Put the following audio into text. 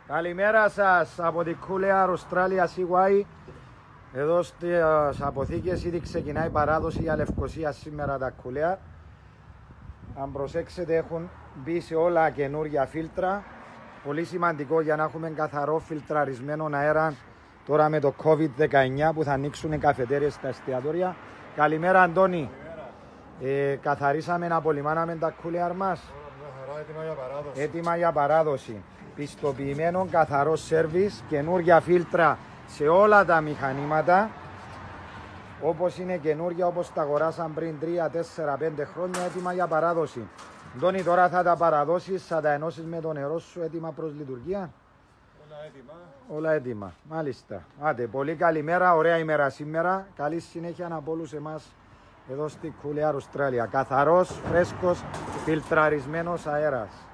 Καλημέρα σας από την Cooler Australia CY. Εδώ στις αποθήκες ήδη ξεκινάει η παράδοση για Λευκοσία σήμερα τα Cooler. Αν προσέξετε έχουν μπει σε όλα καινούργια φίλτρα. Πολύ σημαντικό για να έχουμε καθαρό φιλτραρισμένο αέρα τώρα με το COVID-19 που θα ανοίξουν οι καφετέριες στα εστιατόρια. Καλημέρα Αντώνη. Καθαρίσαμε, απολυμάναμε τα Cooler μας. Έτοιμα για παράδοση. Πιστοποιημένο καθαρό σέρβις, καινούργια φίλτρα σε όλα τα μηχανήματα. Όπως είναι καινούργια, όπως τα αγοράσαν πριν 3, 4, 5 χρόνια, έτοιμα για παράδοση. Ντόνι, τώρα θα τα παραδώσεις, θα τα ενώσεις με το νερό σου, έτοιμα προς λειτουργία. Όλα έτοιμα. Όλα έτοιμα, μάλιστα. Άντε, πολύ καλημέρα, ωραία ημέρα σήμερα. Καλή συνέχεια από όλους εμάς εδώ στη Cooler Australia. Καθαρός, φρέσκος, φιλτραρισμένος αέρας.